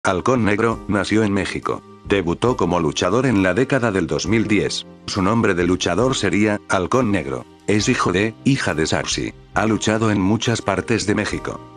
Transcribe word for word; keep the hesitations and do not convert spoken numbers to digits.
Halcón Negro nació en México. Debutó como luchador en la década del dos mil diez. Su nombre de luchador sería Halcón Negro. Es hijo de, hija de Saxy. Ha luchado en muchas partes de México.